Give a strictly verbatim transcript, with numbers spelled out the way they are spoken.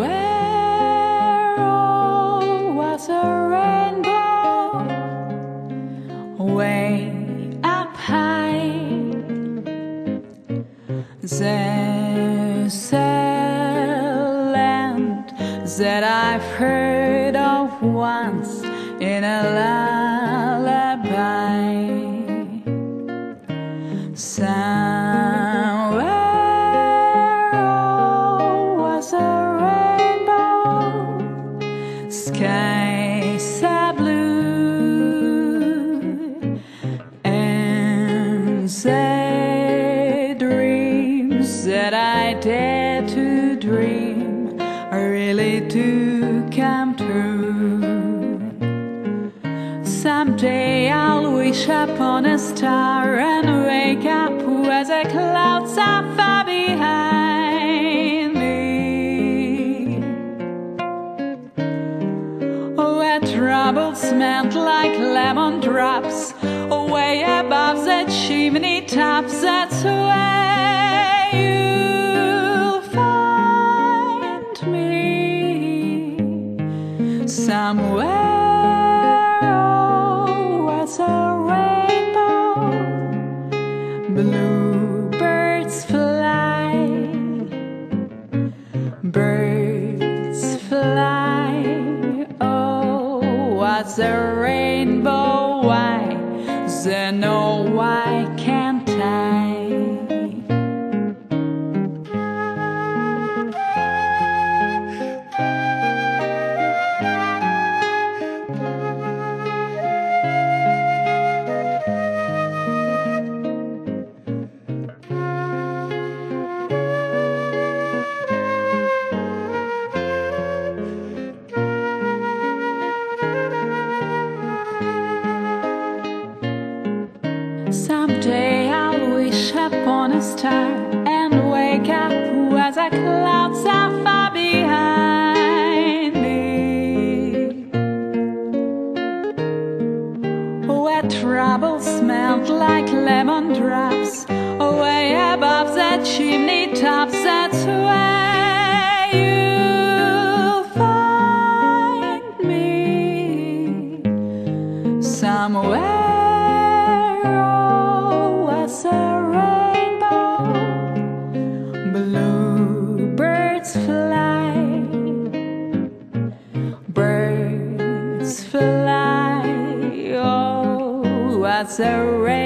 oh, was a rainbow way up high. There's a land that I've heard of once in a lullaby. Somewhere oh, was a rainbow, skies are blue, and the dreams that I dare to dream really do come true. Someday I'll wish upon a star and wake up where the clouds are far behind me, where troubles melt like lemon drops way above the chimney tops. That's where you'll find me. Somewhere a rainbow, bluebirds fly, birds fly. Oh, what's a rainbow? Why? Then oh, why can't I? Someday I'll wish upon a star and wake up where the clouds are far behind me, where troubles melt like lemon drops way above the chimney tops. That's where you'll find me. Somewhere a rainbow, bluebirds fly, birds fly. Oh, what's a rainbow?